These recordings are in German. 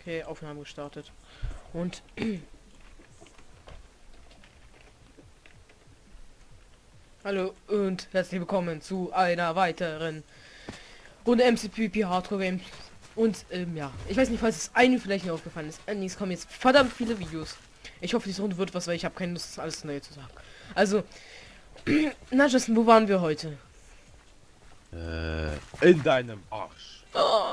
Okay, Aufnahme gestartet. Und hallo und herzlich willkommen zu einer weiteren Runde MCPP Hardcore Games. Und ja, ich weiß nicht, falls es einem vielleicht nicht aufgefallen ist. Es kommen jetzt verdammt viele Videos. Ich hoffe, diese Runde wird was, weil ich habe keine Lust, das alles neu zu sagen. Also, na Justin, wo waren wir heute? In deinem Arsch.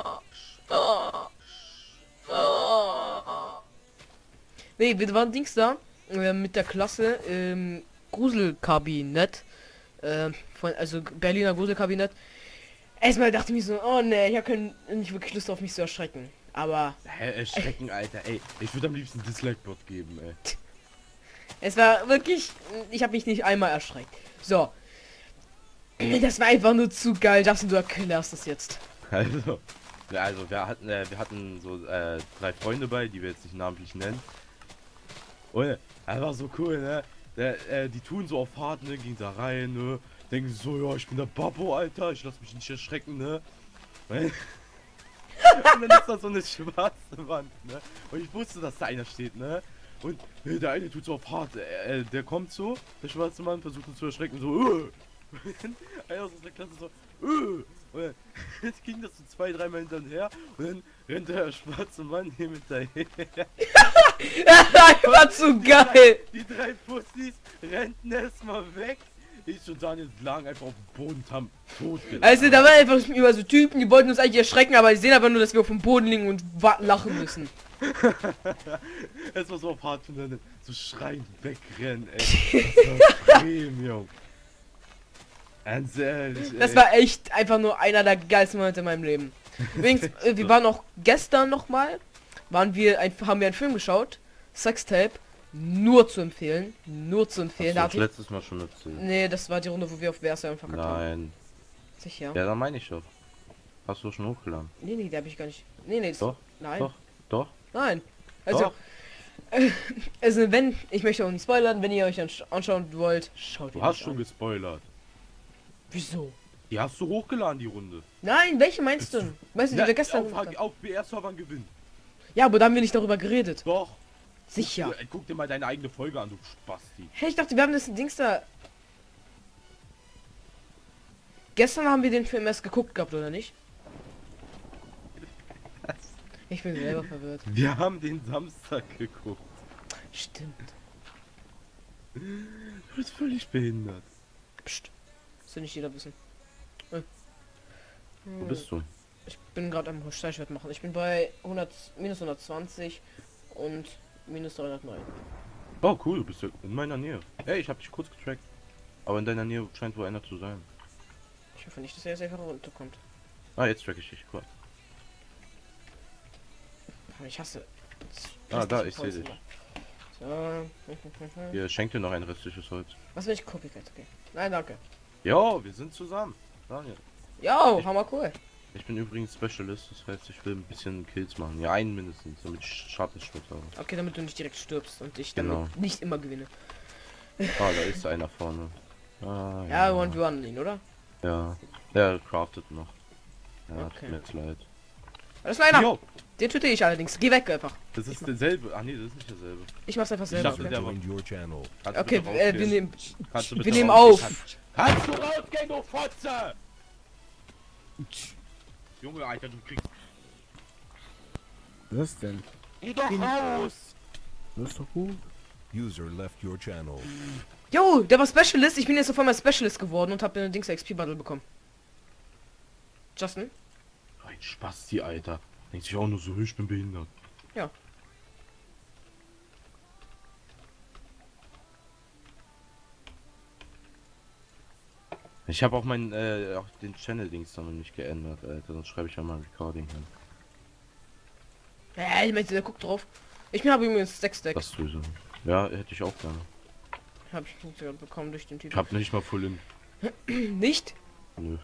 Nee, wir waren Dings da mit der Klasse Gruselkabinett. Also Berliner Gruselkabinett. Erstmal dachte ich mir so, oh ne, ich habe nicht wirklich Lust auf mich zu erschrecken. Aber Hä, erschrecken, Alter, ey. Ich würde am liebsten Dislike-Bot geben, ey. es war wirklich, ich habe mich nicht einmal erschreckt. So. Das war einfach nur zu geil. Justin, du erklärst das jetzt. Also wir hatten so 3 Freunde bei, die wir jetzt nicht namentlich nennen. Und das war so cool, ne? Die tun so auf hart, ne? Gehen da rein, ne? Denken so, ja, ich bin der Babbo, Alter, ich lass mich nicht erschrecken, ne? Und dann ist da so eine schwarze Wand, ne? Und ich wusste, dass da einer steht, ne? Und der eine tut so auf hart, der kommt so, der schwarze Mann versucht uns zu erschrecken, so, Und einer aus der Klasse so, Und dann jetzt ging das so 2-3 Mal hinterher und dann rennt der schwarze Mann hier hinterher. Das war zu geil. Die drei Pussys rennten erstmal weg. Ich und Daniel lagen einfach auf dem Boden, haben tot gelacht. Also da waren einfach immer so Typen, die wollten uns eigentlich erschrecken, aber die sehen aber nur, dass wir auf dem Boden liegen und lachen müssen. Es war so auf hart von denen, so schreiend wegrennen, ey. So Premium. Ganz ehrlich, ey. Das war echt einfach nur einer der geilsten Momente in meinem Leben. Übrigens, wir waren auch gestern nochmal, haben wir einen Film geschaut, Sextape, nur zu empfehlen, Da Hast du letztes Mal schon erzählt? Nee, das war die Runde, wo wir auf Versa und verkackt haben. Nein. Sicher? Ja, dann meine ich doch. Hast du schon hochgeladen? Nee, da habe ich gar nicht. Nee, Doch, nein. Doch. Nein. Also, Doch. Also wenn, ich möchte auch nicht spoilern, wenn ihr euch anschauen wollt, schaut Du ihr hast nicht schon an. gespoilert. Wieso? Die hast du hochgeladen, die Runde. Nein, welche meinst du? Weißt du, die wir gestern gemacht haben? auf BR-Servern gewinnen. Ja, aber da haben wir nicht darüber geredet. Doch. Sicher. Guck dir mal deine eigene Folge an, du Spasti. Hey, ich dachte, wir haben das Dings da. Gestern haben wir den Film erst geguckt gehabt, oder nicht? Ich bin selber verwirrt. Wir haben den Samstag geguckt. Stimmt. Du bist völlig behindert. Psst. Das soll nicht jeder wissen. Wo bist du? Ich bin gerade am Steichwert machen. Ich bin bei minus 120 und minus 309. Oh cool, du bist ja in meiner Nähe. Hey, ich hab dich kurz getrackt. Aber in deiner Nähe scheint wohl einer zu sein. Ich hoffe nicht, dass er jetzt einfach runterkommt. Ah, jetzt track ich dich, cool. Ich hasse. Ah, da, ich sehe dich. So. Hier, schenk dir noch ein restliches Holz. Was will ich? Copycat, okay. Nein, danke. Jo, wir sind zusammen. Daniel. Jo, hammer cool. Ich bin übrigens Specialist, das heißt, ich will ein bisschen Kills machen. Ja, einen mindestens, damit ich scharfes Schwert habe. Okay, damit du nicht direkt stirbst und ich Genau. damit nicht immer gewinne. Ah, da ist einer vorne. Ah, Ja, 1v1 ihn, oder? Ja, der craftet noch. Ja, Okay. tut mir jetzt leid. Das ist einer. Jo, Den töte ich allerdings. Geh weg einfach. das ist derselbe. Ach nee, das ist nicht derselbe. Ich mach's einfach Ich selber. dachte, Okay, der war... Joined your channel. Kannst du okay bitte wir rausgehen? nehmen. Kannst du Wir bitte nehmen rausgehen? auf. Kannst du rausgehen, du Fotze! Junge, Alter, du kriegst... Was denn? Geh doch raus! Das ist doch gut. User left your channel. Jo, der war Specialist. Ich bin jetzt auf einmal Specialist geworden und habe den Dings XP Battle bekommen. Justin? Ein Spasti, Alter. Denkt sich auch nur so, ich bin behindert. Ja. Ich habe auch meinen, auch den Channel-Dings noch nicht geändert, Alter. Sonst schreibe ich ja mal Recording hin. Ich meinte, der guckt drauf. Ich habe übrigens 6 Stack. Das sowieso. Ja, hätte ich auch gerne. Habe ich nicht bekommen durch den Typ. Ich habe nicht mal Full in. Nicht? Nö,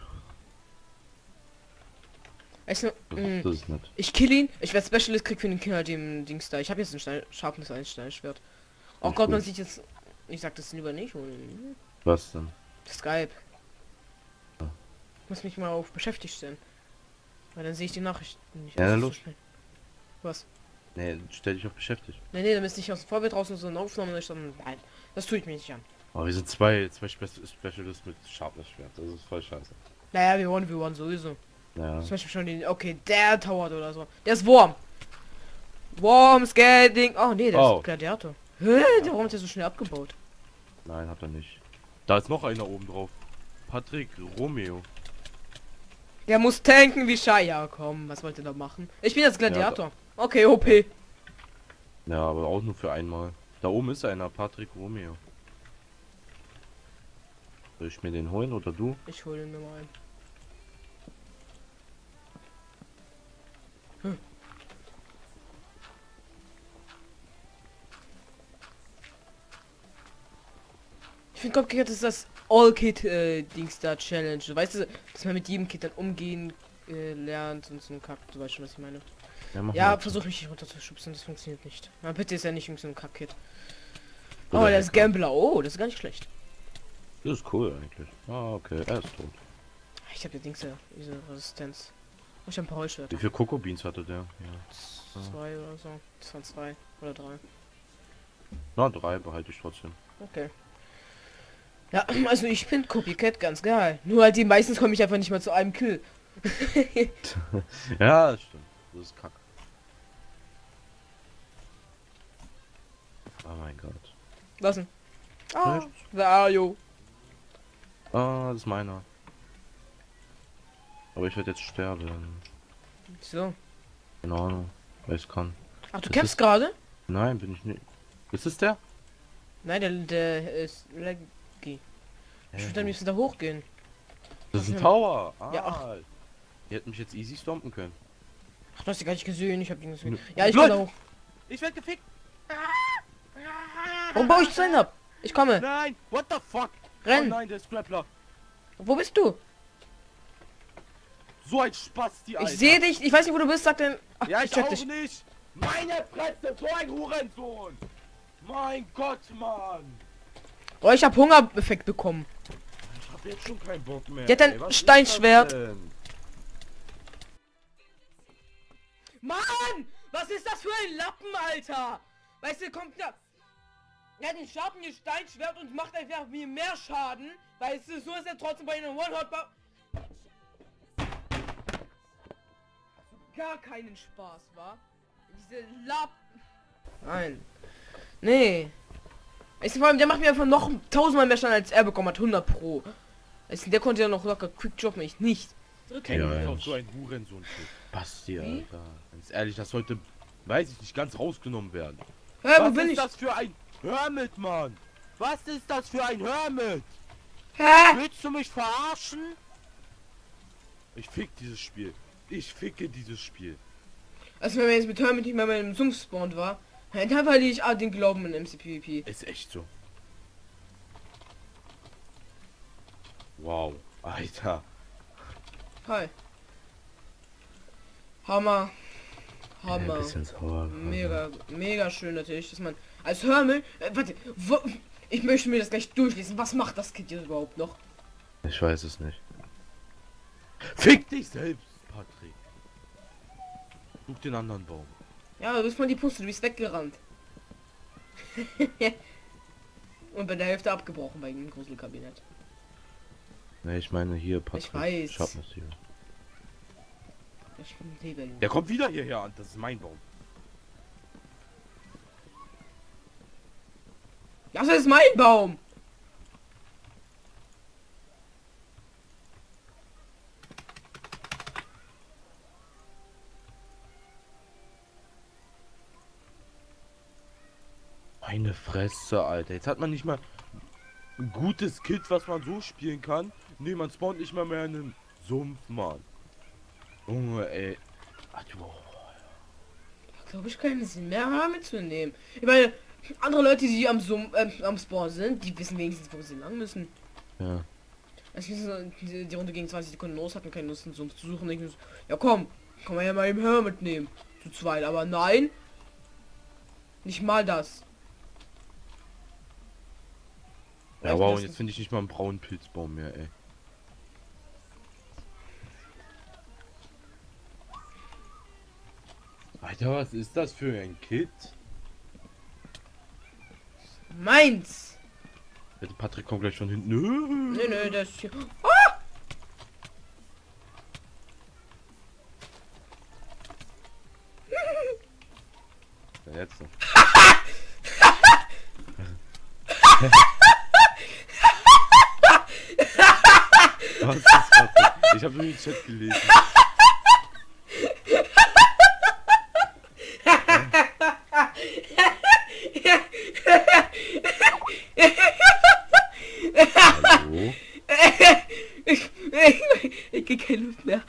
Also, das ist nett. ich kill ihn. Ich werde Specialist, krieg für den Kill halt den Dings da. Ich habe jetzt ein scharfes Steinschwert. Oh Nicht Gott, man gut. sieht jetzt. Ich sag das lieber nicht. Was denn? Skype. Ja. Ich muss mich mal auf beschäftigt stellen. Weil dann sehe ich die Nachrichten nicht. Ja, Das dann ist los. so schnell. Was? Nee, stell dich auf beschäftigt. Nee, dann ist nicht aus dem Vorbild raus und so eine Aufnahme nicht, sondern nein. Das tue ich mir nicht an. Aber wir sind zwei Specialists mit Sharpness-Schwert. Das ist voll scheiße. Naja, wir wollen sowieso. Ja. Zum Beispiel schon den. Okay, der towert oder so. Der ist Wurm. Worm Skating. Oh nee, der Oh. ist Gladiator. Hä? Warum ist der so schnell abgebaut? Nein, hat er nicht. Da ist noch einer oben drauf. Patrick Romeo. Der muss tanken wie Shai. Ja, komm, was wollt ihr da machen? Ich bin jetzt Gladiator. Okay, OP. Ja, aber auch nur für einmal. Da oben ist einer, Patrick Romeo. Soll ich mir den holen oder du? Ich hole ihn mir mal ein. Ich finde kompliziert ist das All-Kit-Dings da Challenge. Weißt du, dass man mit jedem Kit dann umgehen lernt und so ein Kack. Du weißt schon, was ich meine. mach Ja, mal. versuch mich nicht runterzuschubsen, das funktioniert nicht. Na, bitte ist ja nicht irgendein so Kack-Kit. Oder Oh, der ist Hacker. Gambler. Oh, das ist gar nicht schlecht. Das ist cool eigentlich. Ah, okay, er ist tot. Ich habe ja Dings, diese Resistenz. Oh, ich habe ein paar Wie Holzschwerter. viel Coco Beans hatte der? Ja. 2 oder so. Das waren 2 oder 3. Na, 3 behalte ich trotzdem. Okay. Ja, also ich finde Copycat ganz geil. Nur halt die meistens komme ich einfach nicht mal zu einem Kill. Ja, das stimmt. Das ist kacke. Oh mein Gott. Was denn? Ah, Echt? Vario. Ah, das ist meiner. Aber ich werde jetzt sterben. So. Keine Ahnung, weil ich kann. Ach, du Das kämpfst ist- gerade? Nein, bin ich nicht. Ist es der? Nein, der ist laggy. Ich würde am liebsten da hochgehen. Das ist ein Tower. Ah, Ja, ach. Die hätten mich jetzt easy stompen können. Ach, du hast die gar nicht gesehen. Ich habe ihn gesehen. Nö. Ja, ich Lol. komme da hoch. Ich werde gefickt. Warum baue ich zu Ende ab? Ich komme. Nein, what the fuck? Renn. Oh nein, der ist Grappler. Wo bist du? So ein Spaß, die Ich sehe dich. Ich weiß nicht, wo du bist. Sag denn. Ach, Ja, ich ich check auch dich. nicht. Meine Fresse, so ein Hurensohn. Mein Gott, Mann. Oh, ich habe Hungereffekt bekommen. Ich hab jetzt schon keinen Bock mehr. Der hat ein ey. Was ist Steinschwert. das denn? Mann! Was ist das für ein Lappen, Alter? Weißt du, kommt da. Er hat den scharfen Steinschwert und macht einfach mir mehr Schaden. Weißt du, so ist er trotzdem bei einem One-Hot. Gar keinen Spaß, wa? Diese Lappen. Nein. Nee. Weißt du, vor allem, der macht mir einfach noch 1000-mal mehr Schaden als er bekommen hat. 100 Pro. Weißt du, der konnte ja noch locker Quick Droppen, ich nicht. Kenn Ja, mich ja. auf so ein Hurensohn. Basti, Wie? Alter. Ganz ehrlich, das sollte, weiß ich nicht, ganz rausgenommen werden. Hä, wo Was bin ist ich? das für ein Hermit, Mann? Was ist das für ein Hermit? Hä? Willst du mich verarschen? Ich fick dieses Spiel. Ich ficke dieses Spiel. Also wenn man jetzt mit Hermit nicht mehr bei einem Sumpf spawnt war, dann verliere ich den Glauben in MCPVP. Ist echt so. Wow. Alter. Hi. Hammer. Ein Hammer. bisschen sauer. Mega schön natürlich, dass man als Hermit... warte, ich möchte mir das gleich durchlesen. Was macht das Kind jetzt überhaupt noch? Ich weiß es nicht. Fick dich selbst, Patrick. Such den anderen Baum. Ja, du bist mal die Puste, du bist weggerannt. Und bei der Hälfte abgebrochen bei dem Gruselkabinett. Ne, ich meine hier, Patrick. Ich weiß. Ich hab das hier. Ich lebe Der kommt wieder hierher an. Das ist mein Baum. Das ist mein Baum! Meine Fresse, Alter. Jetzt hat man nicht mal ein gutes Kit, was man so spielen kann. Nee, man spawnt nicht mal mehr in einem Sumpf, Mann. Junge, ey. Ach, du. Glaube ich keinen Sinn mehr mitzunehmen. Ich meine, andere Leute, die am Spawn sind, die wissen wenigstens, wo sie lang müssen. Ja. Als wir so die Runde gegen 20 Sekunden los hatten, keine Lust, einen Sumpf zu suchen. Ich so, ja komm, kann man ja mal eben Hermit nehmen. Zu zweit, aber nein. Nicht mal das. Ja, Reicht wow, das und jetzt nicht? finde ich nicht mal einen braunen Pilzbaum mehr, ey. Alter, was ist das für ein Kit? Meins! Der Patrick kommt gleich von hinten. Nö. Nö, das ist hier. Ja, jetzt. Was ist das? Ich habe nur den Chat gelesen. Hallo? Ich krieg keine Luft mehr.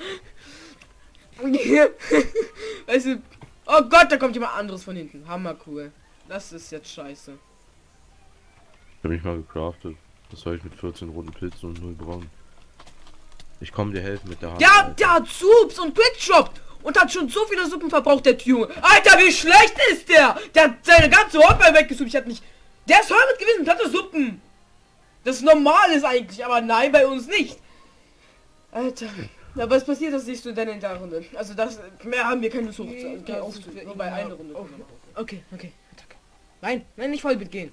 Weißt du, oh Gott, da kommt jemand anderes von hinten. Hammer cool. Das ist jetzt scheiße. Ich habe mich mal gecraftet. Das soll ich mit 14 roten Pilzen und 0 braun. Ich komme dir helfen mit der Hand. Ja, der hat Soups und Quickshop und hat schon so viele Suppen verbraucht, der Junge. Alter, wie schlecht ist der? Der hat seine ganze Hotbar weggesuppt. Ich hatte nicht. Der ist voll mit gewesen, platte Suppen. Das normal ist eigentlich, aber nein, bei uns nicht. Alter. Ja, was passiert, das siehst du in deiner Hinterrunde. Also das, mehr haben wir keine Sucht. Nur bei einer Runde. Okay, Attacke. Nein, nicht voll mitgehen.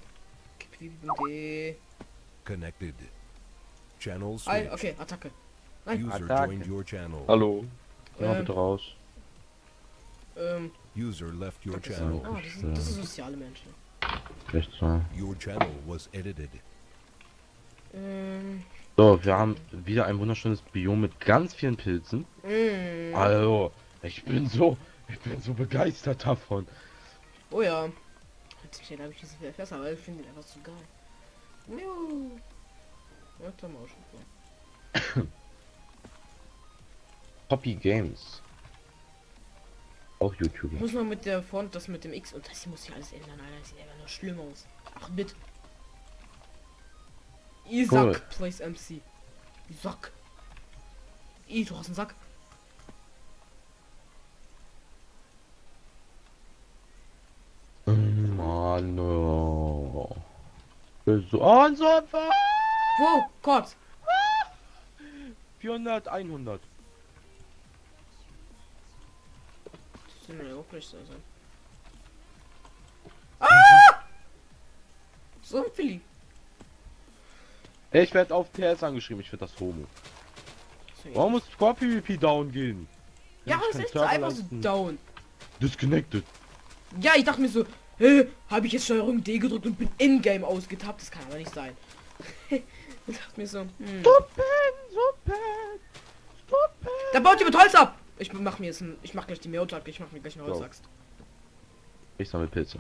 Connected. Channel switched. Okay, Attacke. Nein. User Attacke. joined your channel. Hallo. Ja, bitte raus. User left your channel. Oh, das sind soziale Menschen. Echt so. Your channel was edited. So, wir haben wieder ein wunderschönes Biom mit ganz vielen Pilzen. Also, ich bin so begeistert davon. Oh ja. Jetzt habe ich diese viel besser, weil ich finde den einfach so geil. Miau. Warte mal schon. Poppy Games. Auch Ich YouTuber. muss mal mit der Font, das mit dem X und das hier muss ich alles ändern, Alter. Das sieht einfach nur schlimm aus. Ach, mit. Isaac Cool. plays MC. Isaac. Du hast einen Sack. Mano. So, ein Surfer! Wo? Gott. 400, 100. Das sind ja auch gleich so sein. Ah! So ein Philly. Ich werde auf TS angeschrieben, ich werde das Homo. Warum muss Squad PvP down gehen? Ja, Ich das kann ist Server einfach so leisten. down. Disconnected. Ja, ich dachte mir so, habe ich jetzt Steuerung D gedrückt und bin in-game ausgetappt? Das kann aber nicht sein. Ich dachte mir so, Da baut jemand Holz ab! Ich mach mir jetzt ein, ich mach gleich die Mehrtag, ich mach mir gleich eine So. Holzaxt. Ich sammle Pilze.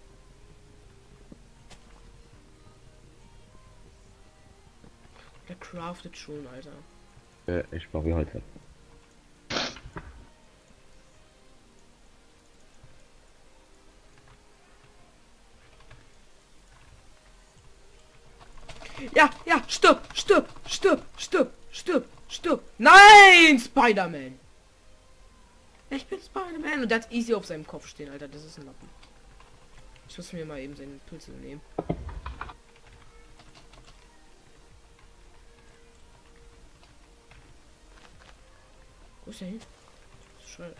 Der craftet schon, Alter. Ich mache heute. Ja, stirb! Nein, Spider-Man! Ich bin Spider-Man und der hat easy auf seinem Kopf stehen, Alter. Das ist ein Lappen. Ich muss mir mal eben seine Pilze nehmen. Wo ist der hin? Scheiße.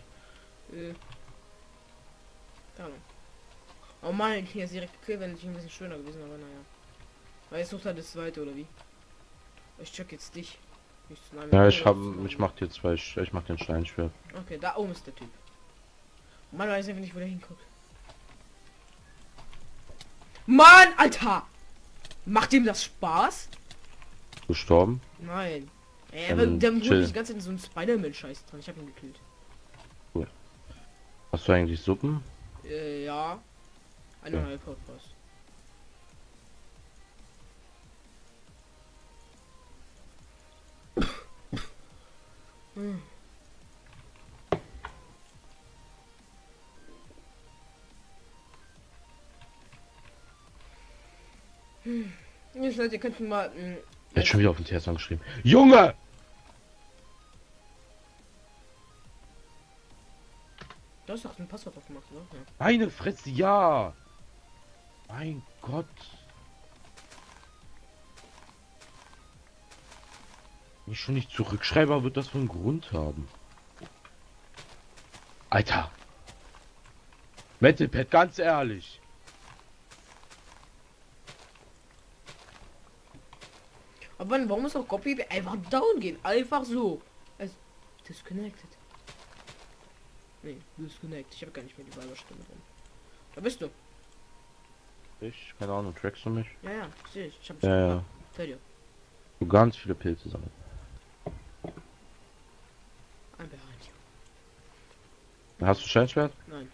Da lang. Oh Mann, hier ist direkt gekillt, wenn ich ein bisschen schöner gewesen, aber naja. Weil jetzt sucht er das zweite oder wie? Ich check jetzt dich. Ja, ich mach dir zwei, ich mach den Steinschwert. Okay, da oben ist der Typ. Mann, weiß einfach nicht, wo der hinguckt. Mann, Alter! Macht ihm das Spaß? Gestorben? Nein. Ey, Dann aber der holt chill. mich die ganze Zeit in so einen Spider-Man-Scheiß dran. Ich hab ihn gekillt. Hast du eigentlich Suppen? Ja. 1,5 Podcast. Jetzt Leute, ihr könnt mal. Er hat schon wieder auf den TS angeschrieben. Junge! Du hast doch ein Passwort aufgemacht, oder? Ja. Meine Fresse, ja! Mein Gott! Wenn ich schon nicht zurückschreibe, wird das von Grund haben. Alter! Metal Pad, ganz ehrlich. Aber warum muss auch Copy einfach down gehen? Einfach so. Also, disconnected. Nee, disconnected. Ich habe gar nicht mehr die Weiberstimme drin. Da bist du. Ich, keine Ahnung, trackst du mich? Ja, ja, sehe ich. Ich hab Ja, ja. Bei dir. Du ganz viele Pilze sammeln. Ein Behind. Hast du Steinschwert? Nein.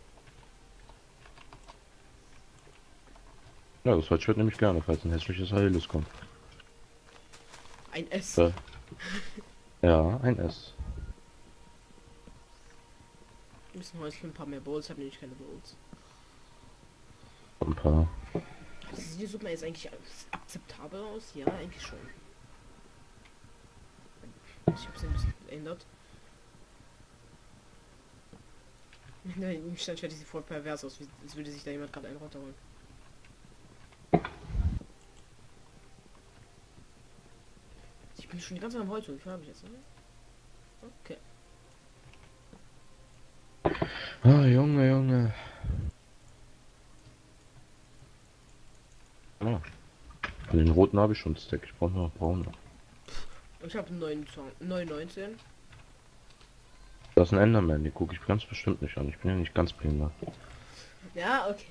Ja, das Holzschwert nehme ich gerne, falls ein hässliches Heiles kommt. Ein S. Ja. Ja, ein S. Wir müssen heute ein paar mehr Bowls. Ich habe nämlich keine Bowls. Ein paar. Sieht die Suppe jetzt eigentlich akzeptabel aus? Ja, eigentlich schon. Ich habe es ein bisschen geändert. Im Standschwert sieht voll pervers aus, als würde sich da jemand gerade einen runterholen. Ich bin schon die ganze Zeit am Holz, wie viel habe ich jetzt? Ne? Okay. Ah, Junge, Junge. Ah. Den roten habe ich schon Stack. Ich brauche noch braune. Ich habe einen neuen Song. 919. Das ist ein Enderman, die gucke ich ganz bestimmt nicht an. Ich bin ja nicht ganz behindert. Ja, okay.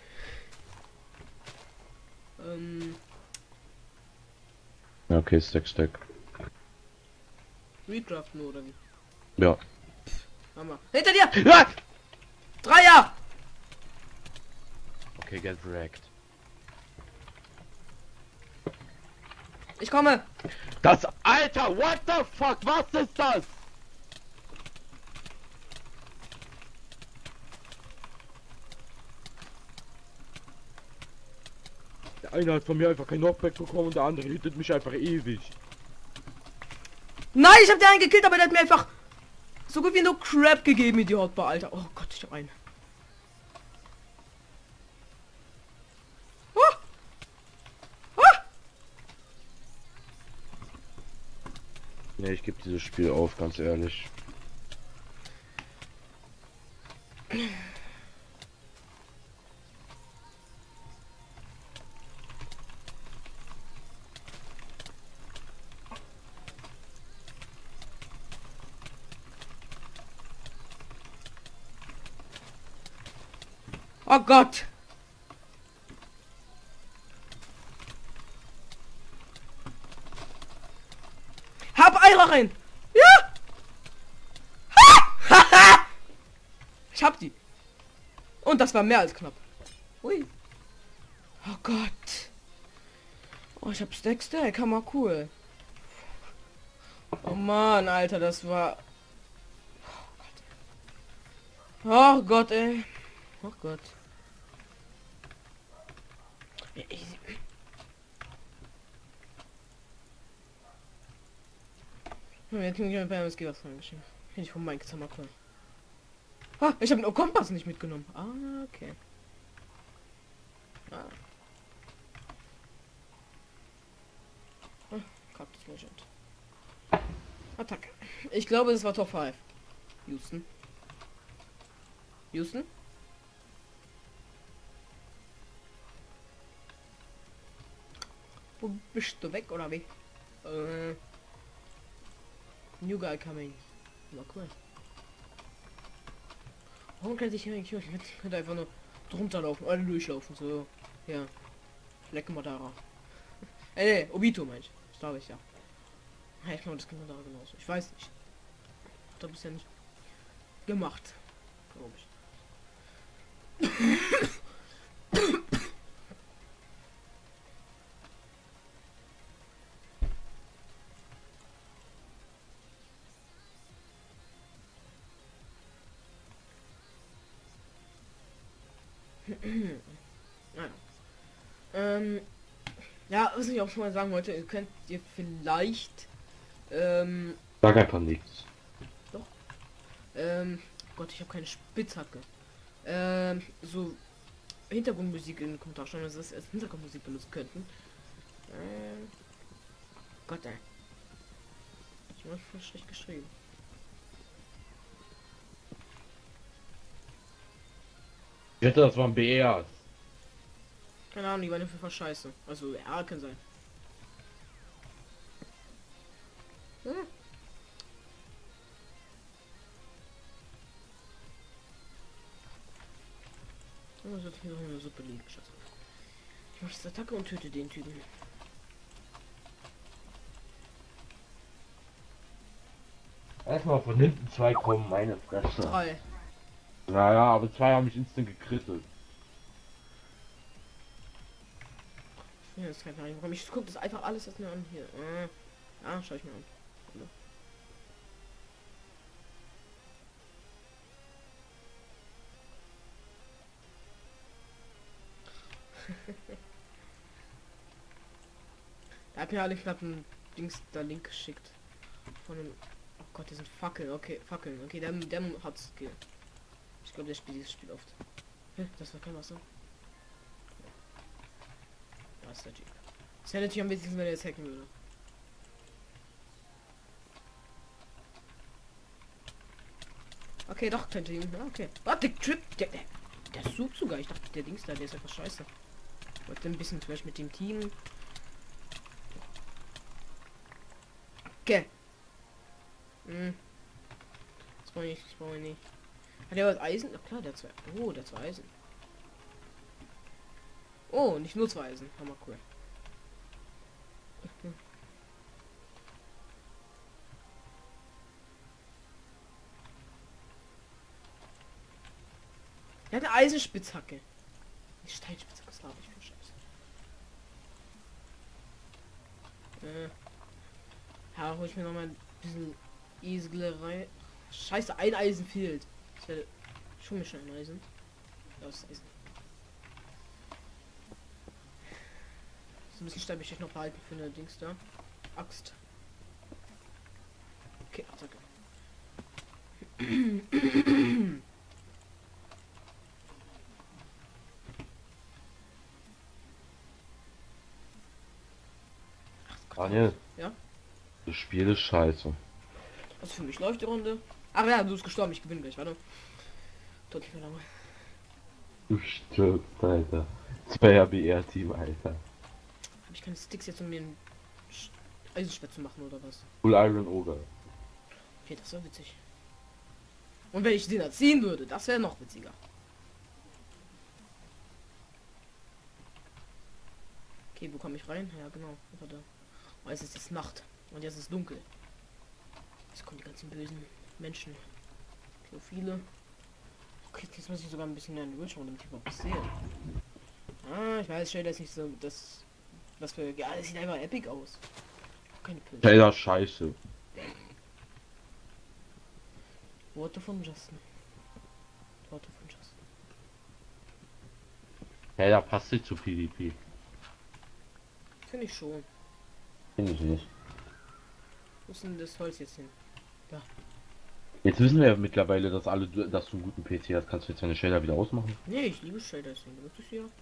Ja, okay, Stack. Recraft nur oder wie? Ja. Hammer. Hinter dir! Ah! Dreier! Okay, get wrecked. Ich komme! Das Alter, what the fuck, was ist das? Der eine hat von mir einfach kein Knockback bekommen und der andere hittet mich einfach ewig. Nein, ich habe den einen gekillt, aber der hat mir einfach so gut wie nur Crap gegeben, Idiot, Alter. Oh Gott, ich hab einen. Ah! Ah! Ne, ich gebe dieses Spiel auf, ganz ehrlich. Oh Gott! Hab Eier rein! Ja! Ha! Ich hab die. Und das war mehr als knapp. Ui. Oh Gott. Oh, ich hab Stack. Hammer cool. Oh Mann, Alter, das war... Oh Gott, ey. Oh Gott. Jetzt bin ich bei MSG was reingeschrieben. Hätte ich von Mike Zimmer cool. Ah, ich habe den Kompass nicht mitgenommen. Ah, okay. Ah. Cactus Legend. Attacke. Ich glaube, das war Top 5. Houston. Houston? Wo bist du weg oder wie? New Guy coming. War cool. Warum kann ich hier eigentlich nicht? Ich könnte einfach nur drunter laufen oder durchlaufen. So. Ja. Leck Madara. Nee, Obito meint. Das glaube ich ja. Ja, ich glaube, das kann man da genauso. Ich weiß nicht. Da bist ja nicht gemacht. Glaube ich. Ja, was ich auch schon mal sagen wollte, ihr könnt ihr vielleicht Sag einfach nichts. doch Gott, ich habe keine Spitzhacke. So Hintergrundmusik in den Kommentaren schreiben, dass wir das als Hintergrundmusik benutzen könnten. Gott, ey. Ich habe voll schlecht geschrieben. Ich wette, das waren BRs. Keine Ahnung, die waren auf jeden Fall scheiße. Also, ja, kann sein. Hm. Oh, es wird hier noch eine Suppe liegen. Scheiße. Ich mache jetzt Attacke und töte den Typen. Erstmal von hinten 2 kommen, meine Fresse. 3. Naja, aber 2 haben mich instant gekrittelt. Ja, das kann ich nicht bekommen. Ich gucke das einfach alles erst mal an hier. Ja, schau ich mir an. Oder? Er hat mir alle knappen Dings da Link geschickt. Von dem. Oh Gott, das sind Fackeln. Okay, Fackeln. Okay, der hat's. Okay. Ich glaube, der spielt dieses Spiel oft. Hä, das war kein Wasser. Da ist der Typ. Das wäre natürlich am wichtigsten, wenn er jetzt hacken würde. Okay, doch, könnte ihn. Ja, okay. Warte, Trip. Der sucht sogar. Ich dachte, der Dings da, der ist einfach scheiße. Wollte ein bisschen vielleicht mit dem Team. Okay. Das brauche ich nicht, das brauche ich nicht. Hat er was Eisen? Na klar, der 2. Oh, der 2 Eisen. Oh, nicht nur 2 Eisen. Hammer cool. Er hat eine Eisenspitzhacke. Die Steinspitzhacke, das glaube ich für Scheiße. Ja, hol ich mir noch mal ein bisschen Eselerei. Scheiße, ein Eisen fehlt. Ich werde schon mir schon ein Eisen. Das ist Eisen. So ein bisschen Stein möchte ich noch behalten für eine Dings da. Axt. Okay, Attacke. Daniel. Ja? Das Spiel ist scheiße. Also für mich läuft die Runde. Ach ja, du bist gestorben, ich gewinne gleich, warte. Tut nicht mehr lange. Du stirbst, Alter. 2er BR-Team, Alter. Habe ich keine Sticks jetzt, um mir ein Eisenschwert zu machen oder was? Full Iron Ogre. Okay, das wäre witzig. Und wenn ich den erziehen würde, das wäre noch witziger. Okay, wo komme ich rein? Ja, genau. Warte. Oh, es ist jetzt Nacht. Und jetzt ist es dunkel. Jetzt kommen die ganzen bösen Menschen. So viele. Okay, jetzt muss ich sogar ein bisschen in den Bildschirm, damit ich überhaupt was sehe. Ah, ich weiß, Shader ist nicht so das. Was für. Ja, das sieht einfach epic aus. Keine Pilze. Shader scheiße. Worte von Justin. Worte von Justin. Shader passt nicht zu PvP. Finde ich schon. Finde ich nicht. Wo ist denn das Holz jetzt hin? Da. Jetzt wissen wir ja mittlerweile, dass dass du einen guten PC hast. Kannst du jetzt deine Shader wieder ausmachen? Nee, ich liebe Shader, deswegen benutze ich sie ja.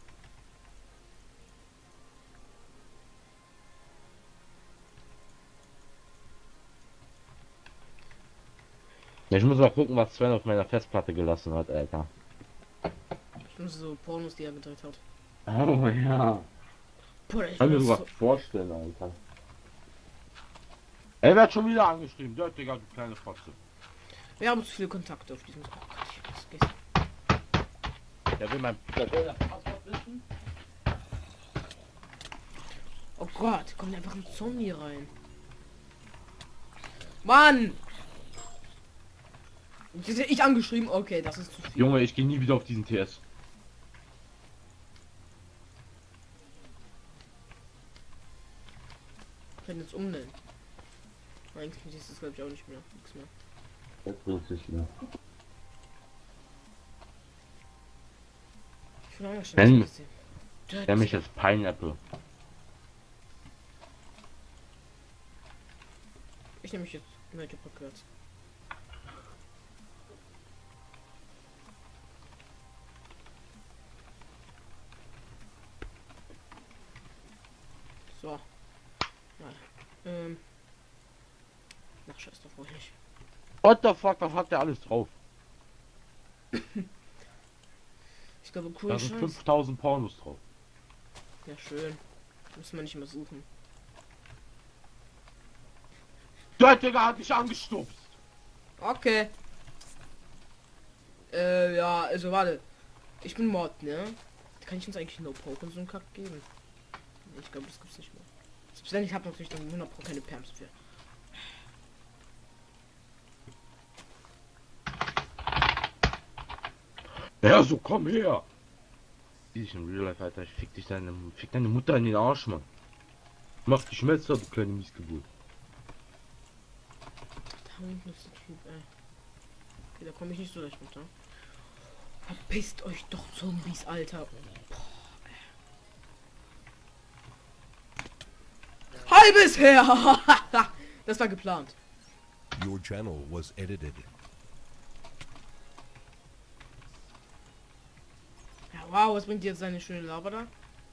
Ja, ich muss mal gucken, was Sven auf meiner Festplatte gelassen hat, Alter. Ich muss so Pornos, die er gedreht hat. Oh ja. Boah, ich Kann mir bin sowas so vorstellen, Alter. Er wird schon wieder angeschrieben. Ja, Digga, du kleine Fotze. Wir haben zu viele Kontakte auf diesem. Oh Gott, ich muss Der will mein Passwort wissen. Oh Gott, kommt einfach ein Zombie rein. Mann! Ich angeschrieben, okay, das ist zu viel. Junge, ich gehe nie wieder auf diesen TS. Ich kann jetzt umnennen. Eigentlich ist das glaube ich auch nicht mehr. Nichts mehr. Das bringt nicht mehr. Ich will auch Nenn schnell. Nenn mich jetzt Pineapple. Ich nehme mich jetzt Leute rückwärts. So. Ja. Ach, scheiß drauf, wollte ich nicht. What the fuck, was hat der alles drauf? Ich glaube, cool. Da sind 5000 Pornos drauf. Ja, schön. Muss man nicht mehr suchen. Der Digga hat mich angestupst. Okay. Ja, also warte. Ich bin Mod, ne? Kann ich uns eigentlich No Poke und so einen Kack geben? Nee, ich glaube, das gibt's nicht mehr. Selbst wenn ich habe natürlich dann 100 Pro keine Perms für. Ja, so komm her. Sieh dich im Real Life, Alter. Ich fick deine Mutter in den Arsch, Mann. Mach dich Messer, du kleine Missgeburt. Da unten ist der Typ, ey. Okay, da komme ich nicht so leicht runter. Verpisst euch doch, Zombies, Alter. Boah. Halbes her! Das war geplant. Your channel was edited. Ja, wow, was bringt jetzt seine schöne Lava da?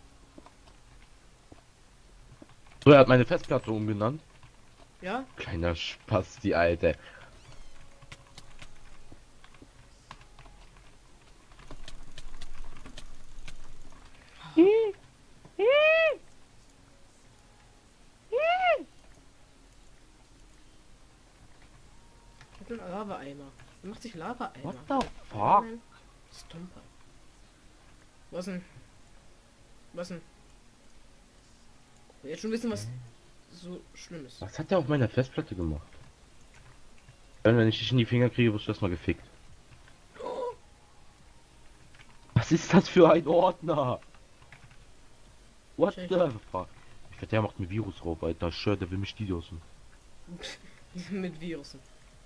So, er hat meine Festplatte umgenannt. Ja? Kleiner Spaß, die Alte. Ich hab einen Lava-Eimer. Wer macht sich Lava-Eimer? What the fuck? Stomper. Was denn? Was denn? Jetzt schon wissen, was so schlimm ist. Was hat er auf meiner Festplatte gemacht? Wenn ich dich in die Finger kriege, wirst du erstmal gefickt. Was ist das für ein Ordner? What Check. the fuck? Ich wette, der macht mir Virus drauf, Alter. Shirt, der will mich DDoSen. Mit Virusen.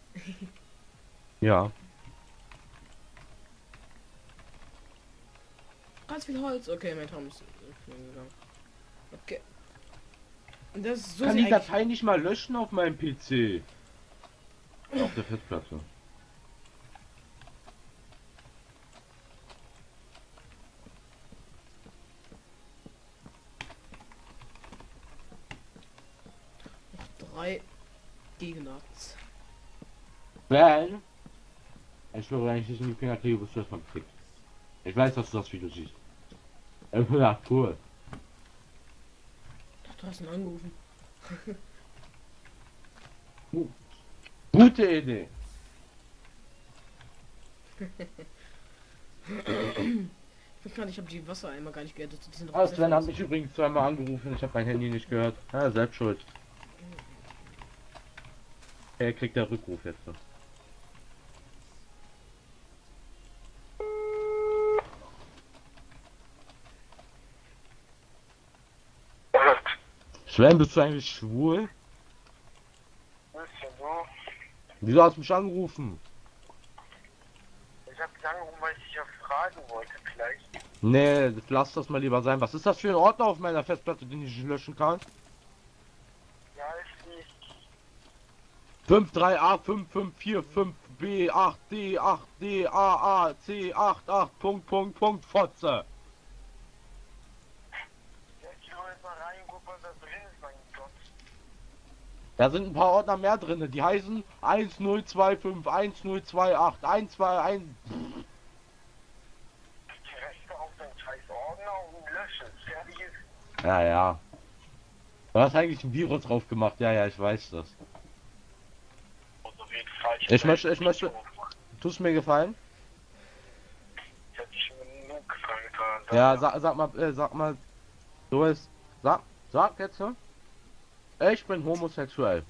Ja. Ganz viel Holz. Okay, mein Traum ist gegangen. Okay. Und das ist so Kann sehr die Datei nicht mal löschen auf meinem PC? Auf der Festplatte. noch 3 Gegner. Wenn? Ich schwöre, wenn ich dich in die Finger kriege, wirst du erstmal gefickt. Ich weiß, dass du das Video siehst. Ja, cool. Ach, du hast ihn angerufen. Gute Idee. Ich habe die Wassereimer gar nicht geerdet. Die sind doch Ah, sehr Sven hat viel- mich übrigens zweimal angerufen. Ich habe mein Handy nicht gehört. Ja, selbst schuld. Er kriegt der Rückruf jetzt. Sven, bist du eigentlich schwul? Wieso hast du mich angerufen? Ich habe dich angerufen, weil ich dich ja fragen wollte gleich. Nee, lass das mal lieber sein. Was ist das für ein Ordner auf meiner Festplatte, den ich nicht löschen kann? Ja, ist nicht. 53A554 5B8D8D-AA-C88 Fotze. Ich schau jetzt mal rein, guck, was da drin ist, mein Gott. Da sind ein paar Ordner mehr drin. Die heißen 1025, 1028, 121. Die Rechte auf deinen scheiß Ordner und lösche. Fertig ist. Ja, ja. Du hast eigentlich ein Virus drauf gemacht. Ja, ja, ich weiß das. Und auf jeden Fall. Ich möchte. Tust mir gefallen? Ich hab dich genug gefallen getan. Ja, sag mal. Du bist. Sag jetzt, ne? Ich bin homosexuell.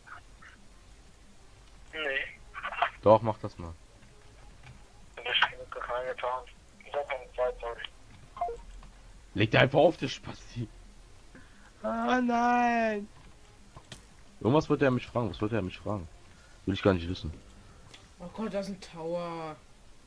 Nee, Doch, mach das mal. ich hab dich genug gefallen getan. Ich hab keine Zeit, sorry. Leg dir einfach auf, der Spasti. Ah, nein. Irgendwas wollte er mich fragen. Was wollte er mich fragen? Will ich gar nicht wissen. Oh Gott, da ist ein Tower.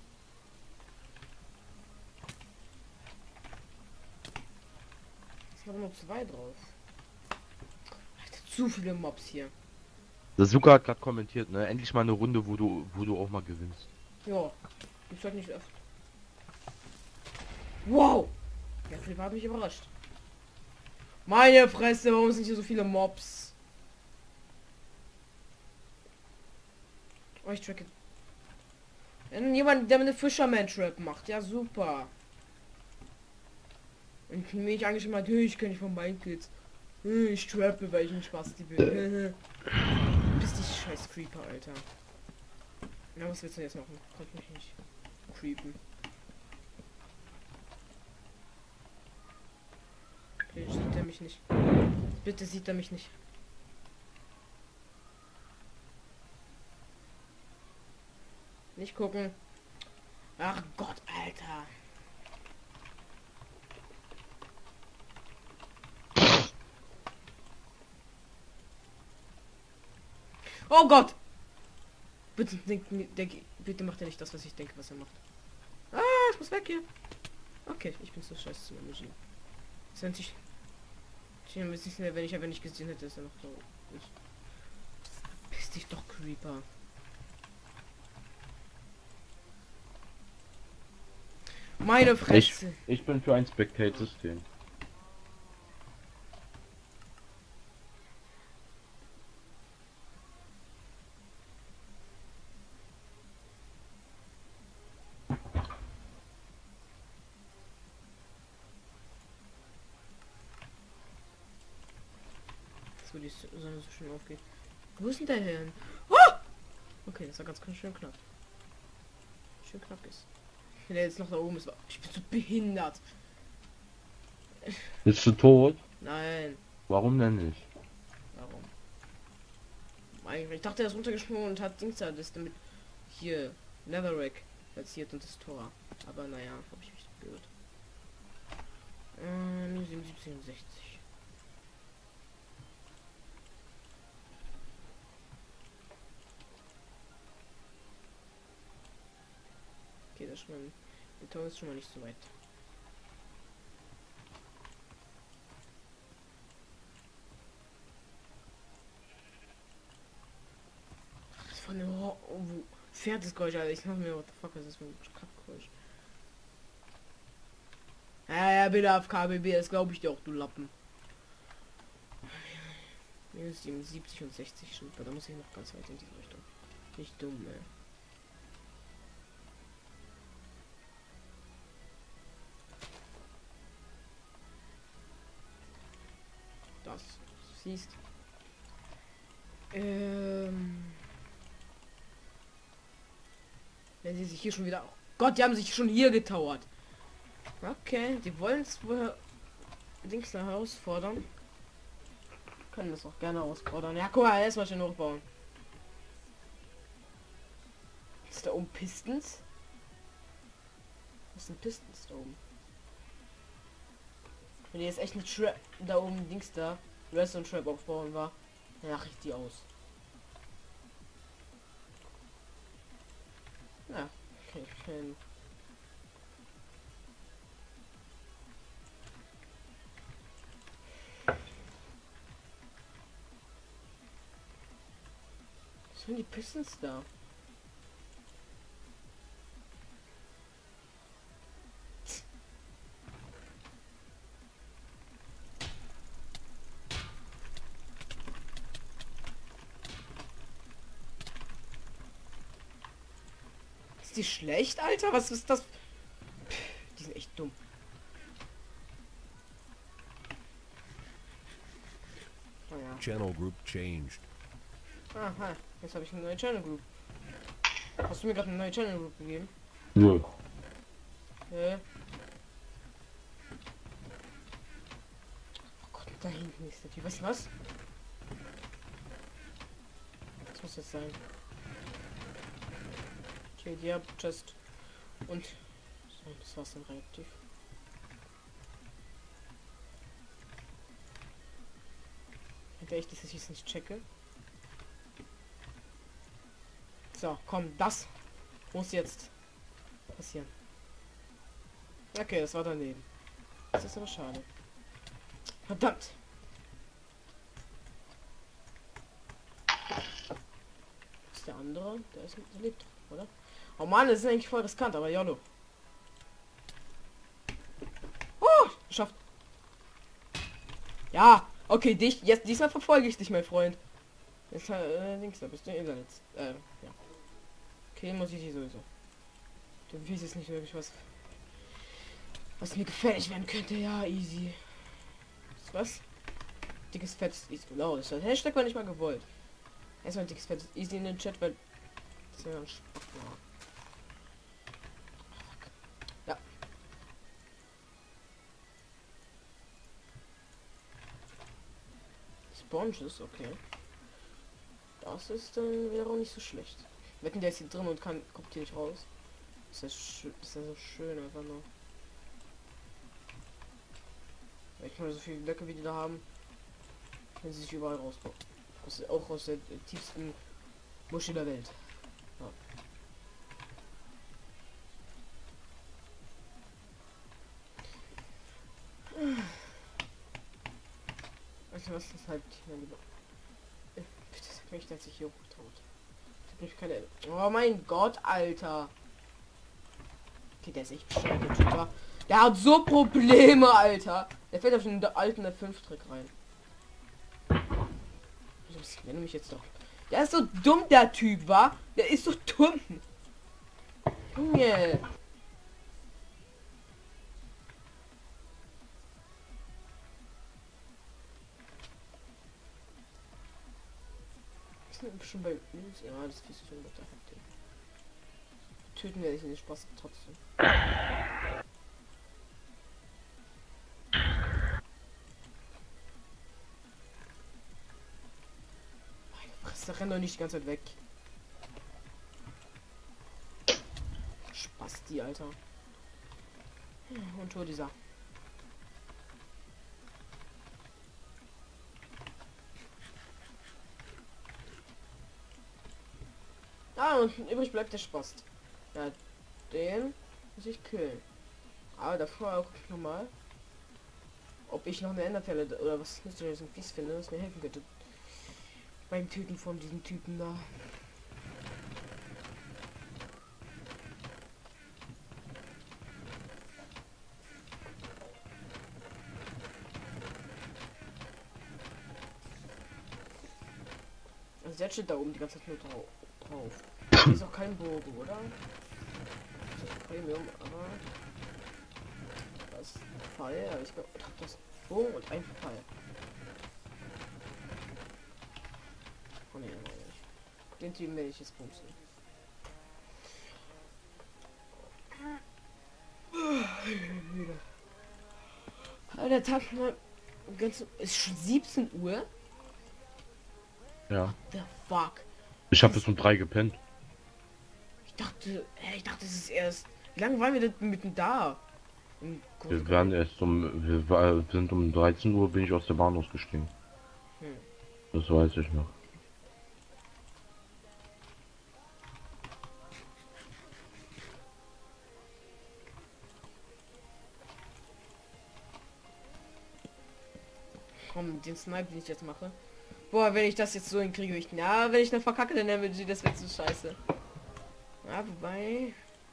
Es waren nur 2 drauf. Alter, zu viele Mobs hier. Der Suka hat gerade kommentiert, ne? Endlich mal eine Runde, wo du auch mal gewinnst. Ja, gibt's halt nicht öfter. Wow! Der Flipper hat mich überrascht. Meine Fresse, warum sind hier so viele Mobs? Oh, ich tracke. Jemand, der mir eine Fisherman Trap macht, ja super. Und mich angeschrieben hat, "Hey, ich kann nicht von meinen Kids. Ich trappe, weil ich ein Spasti bin. Bist dich scheiß Creeper, Alter. Na, was willst du jetzt machen? Konnte mich nicht creepen. Okay, sieht er mich nicht. Bitte sieht er mich nicht. Nicht gucken. Ach Gott, Alter. Oh Gott! Bitte, bitte macht er nicht das, was ich denke, was er macht. Ah, ich muss weg hier. Okay, ich bin so scheiße zu managen. Das ist natürlich... Wenn ich aber nicht gesehen hätte, ist er noch so... Piss dich doch, Creeper. Meine Fresse. Ich bin für ein Spectate-System. Wo die Sonne so schön aufgeht. Wo ist denn der hin? Oh! Okay, das war ganz schön knapp. Schön knapp ist. Wenn der jetzt noch da oben ist, ich bin so behindert. Bist du tot? Nein. Warum denn nicht? Warum? Ich dachte, er ist runtergesprungen und hat Dings da, das damit hier Netherrack platziert und das Tor. Aber naja, habe ich mich gehört. 77 und 60. Okay, das ist schon mal, der Tor ist schon mal nicht so weit. Das von dem Pferd ist Geräusch, Alter. Ich mach mir, what the fuck ist das für ein Kackgeräusch? Ja, bitte auf KBB, das glaube ich dir auch, du Lappen. Minus 77 und 60 schon, da muss ich noch ganz weit in diese Richtung. Nicht dumm, ey. Das siehst. Wenn sie sich hier schon wieder... Oh Gott, die haben sich schon hier getauert. Okay, die wollen es wohl Dings da herausfordern. Können das auch gerne herausfordern. Ja, guck mal, erstmal schön hochbauen. Ist da oben Pistons? Was sind Pistons da oben? Wenn die jetzt echt eine Trap da oben Dings da, Rest und Trap aufbauen war, dann mach ich die aus. Ja, okay, schön. Was sind die Pistons da? Die schlecht, Alter? Was ist das? Die sind echt dumm. Oh ja. Channel group changed. Aha, jetzt habe ich eine neue Channel Group. Hast du mir gerade eine neue Channel Group gegeben? Nö. Oh Gott, da hinten ist der Typ. Weißt du was? Das muss jetzt sein. Ja, Chest. Und so, das war's dann relativ. Hätte ich das jetzt nicht checke. So, komm, das muss jetzt passieren. Okay, das war daneben. Das ist aber schade. Verdammt. Was ist der andere? Der ist der lebt, oder? Oh Mann, das ist eigentlich voll riskant, aber YOLO. Oh, geschafft. Ja, okay, dich, jetzt diesmal verfolge ich dich, mein Freund. Jetzt links, da bist du jetzt. Ja. Okay, muss ich die sowieso. Du weißt jetzt nicht wirklich was. Was mir gefährlich werden könnte, ja, easy. Was? Dickes fettes Easy. Genau, das Hashtag war nicht mal gewollt. Erstmal dickes fettes Easy in den Chat, weil das wäre ein Spaß. Ja. Sponges, okay. Das ist dann wäre auch nicht so schlecht. Wetten, der ist hier drin und kommt hier nicht raus. Das ist ja so schön einfach nur. Ich mal so viele Blöcke wie die da haben, wenn sie sich überall rausbauen. Auch aus der tiefsten Muschel der Welt. Ja. Also was ist halt mein Lieber. Bitte sag mir nicht, dass ich hier hochtraut. Ich habe keine. Oh mein Gott, Alter. Okay, der ist echt bescheuert, der Typ da. Der hat so Probleme, Alter. Der fällt auf den alten F5-Trick rein. Das nenne mich jetzt doch. Der ist so dumm, der Typ, war. Der ist so dumm. Junge. Ist schon bei uns? Ja, das ist schon mit der Heftig. Töten werde ich den Spaß trotzdem. Meine Fresse, renn doch nicht die ganze Zeit weg. Spaß die, Alter. Und Tor dieser. Ah, und übrig bleibt der Spaß. Ja, den muss ich killen. Aber davor guck ich nochmal, ob ich noch eine Enderperle oder was Mysteriös und Fies finde, das mir helfen könnte. Beim Töten von diesen Typen da. Also der steht da oben die ganze Zeit nur drauf. Hier ist auch kein Bogen, oder? Das ist Premium, aber das ist ein Pfeil. Aber ich glaube, ich habe das Bogen und ein Pfeil. Oh ne, nicht. Den Typen werde ich jetzt bumsen. Der Tag mal ganz ist schon 17 Uhr. Ja. The fuck. Ich habe bis um 3 gepennt. Ich dachte, es ist erst. Wie lange waren wir denn mitten da? Wir waren erst sind um 13 Uhr bin ich aus der Bahn ausgestiegen. Das weiß ich noch. Komm, den Snipe, den ich jetzt mache. Boah, wenn ich das jetzt so hinkriege, wenn ich eine verkacke, dann nennen wir das wird so scheiße. Ja, wobei.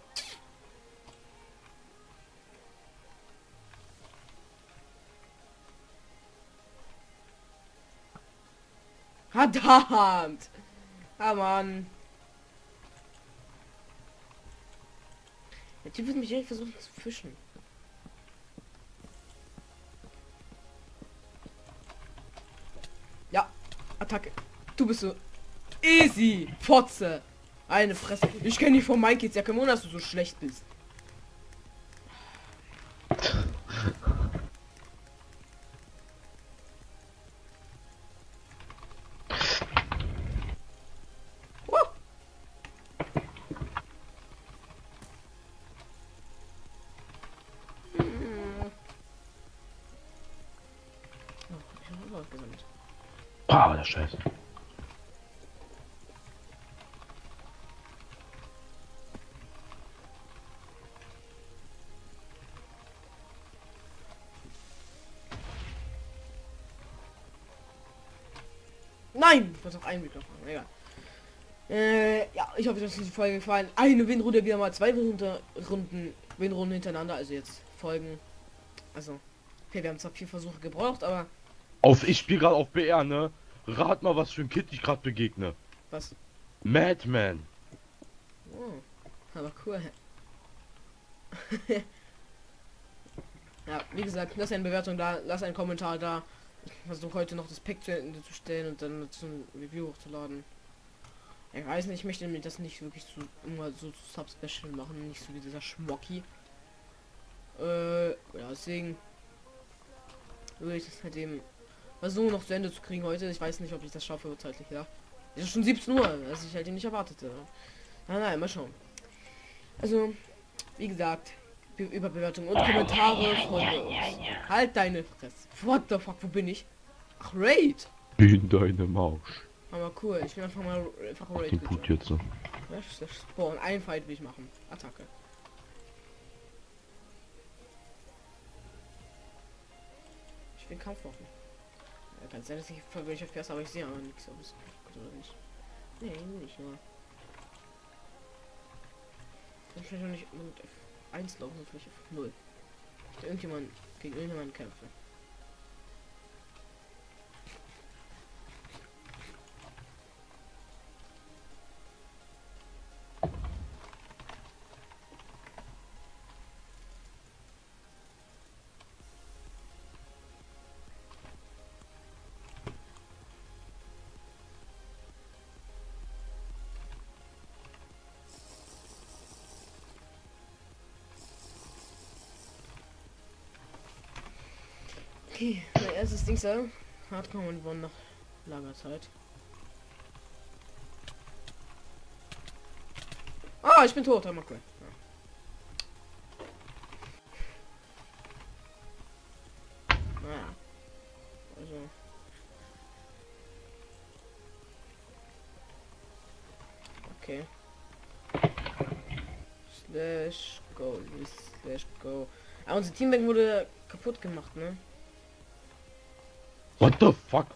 Verdammt! Ah, Mann. Der Typ wird mich echt versuchen zu fischen. Ja, Attacke. Du bist so easy, Fotze. Eine Fresse. Ich kenne dich von Mike jetzt. Ja, kein Wunder, dass du so schlecht bist. Ah, der Scheiße. Nein! Ich muss auf einen Weg machen. Egal. Ja, ich hoffe, dass euch die Folge gefallen. Eine Windrunde, wieder mal zwei Windrunden hintereinander. Also jetzt Folgen. Also, okay, wir haben zwar 4 Versuche gebraucht, aber... Ich spiele gerade auf BR, ne? Rat mal, was für ein Kid ich gerade begegne. Was? Madman. Oh, aber cool. Ja, wie gesagt, lass eine Bewertung da, lass einen Kommentar da. Ich versuche heute noch das Pack zu Ende zu stellen und dann zum Review hochzuladen. Ich weiß nicht, ich möchte mir das nicht wirklich so immer so zu Sub-Special machen, nicht so wie dieser Schmocki. Ja, deswegen würde ich das halt eben versuchen noch zu Ende zu kriegen heute. Ich weiß nicht, ob ich das schaffe zeitlich, ja. Es ist schon 17 Uhr, was ich halt eben nicht erwartete. Nein, mal schauen. Also, wie gesagt, über Bewertungen und Kommentare freuen wir uns. Halt deine Fresse. What the fuck, wo bin ich? Ach, Raid! In deine Maus. Aber cool, ich will einfach mal Raid. Den Put jetzt so. Das Spawn, ein Fight will ich machen. Attacke. Ich will Kampf machen. Ja, kann sein, dass ich welche FPS, aber ich sehe aber nichts, ob es gut oder nicht. Nee, nicht nur. Ich will nicht mit F1 laufen, sondern vielleicht F0. Irgendjemand gegen irgendjemanden kämpfen. Okay, mein erstes Ding sei Hardcore und gewonnen nach langer Zeit. Ah, ich bin tot, aber cool. Ja. Naja. Also. Okay. Slash go, slash go. Ah, unser Teambank wurde kaputt gemacht, ne? What the fuck?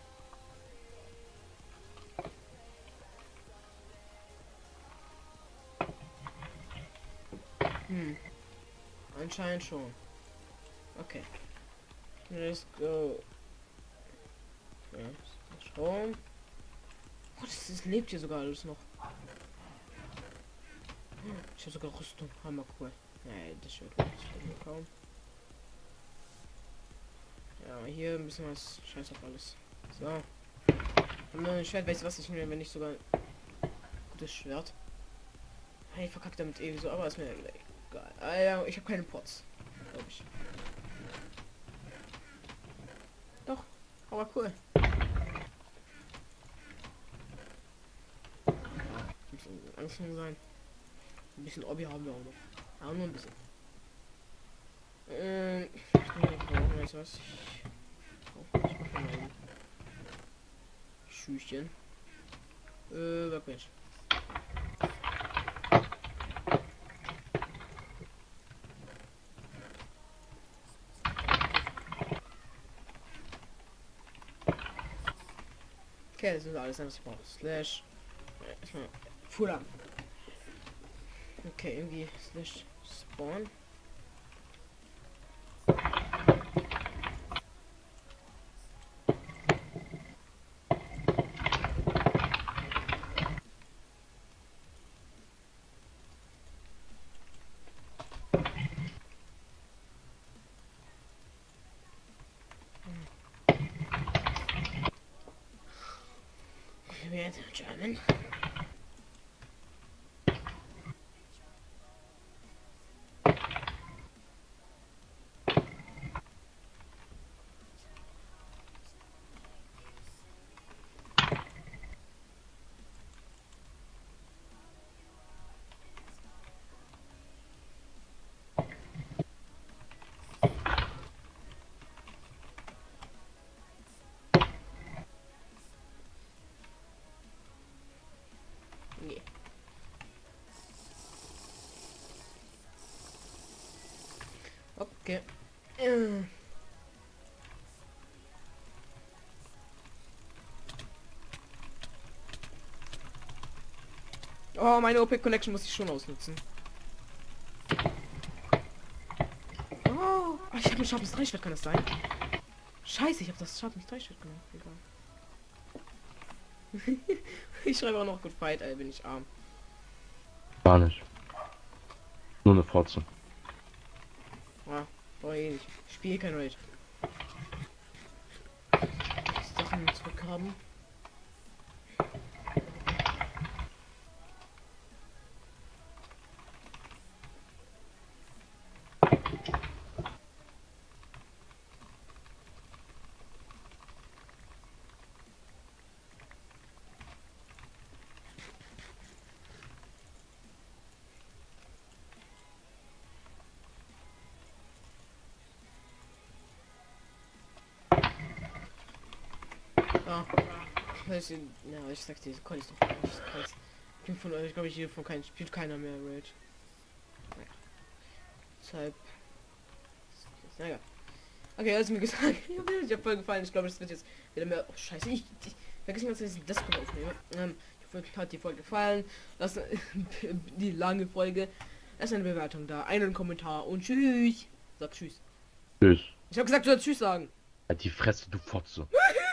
Anscheinend schon. Okay. Let's go. Ja, schon. Oh, das lebt hier sogar alles noch. Ich habe sogar Rüstung. Hammer cool. Nee, das wird nicht kaum. Ja, hier ein bisschen was Scheiß auf alles. So. Und ein Schwert, weiß was ich nehme, wenn nicht sogar gutes Schwert. Hey, verkackt damit eh so, aber ist mir egal. Ah, ja, ich habe keine Pots. Glaube ich. Doch, aber cool. Ein bisschen Angst sein. Ein bisschen Obby haben wir auch noch. Aber nur ein bisschen. Ich weiß was. Ich mach mal ein Schüchchen. Workbench. Okay, das ist alles, was ich brauche. Slash. Full an. Okay, irgendwie slash spawn. German. Okay. Oh, meine OP Connection muss ich schon ausnutzen. Oh, ich habe ein scharfes Dreischwert, kann das sein? Scheiße, ich habe das scharfes Dreischwert gemacht. Egal. Ich schreibe auch noch Good Fight, ey, bin ich arm. Gar nicht. Nur eine Fotze. Ja, brauche ich nicht. Ich spiele kein Raid. Sachen zurückhaben. Ja. Ich sag dir, kann ich doch nicht. Ich bin von euch, glaube ich, hier von keinem spielt keiner mehr Raid. Naja. Deshalb. Naja. Okay, also mir gesagt, ich habe voll gefallen. Ich glaube, es wird jetzt wieder mehr. Oh, scheiße, ich vergesse nicht, dass ich das aufnehme. Ich hoffe, hat die Folge gefallen. Lasst die lange Folge. Lasst eine Bewertung da, einen Kommentar und tschüss. Sag tschüss. Tschüss. Ich habe gesagt, du sollst tschüss sagen. Halt die Fresse, du Fotze.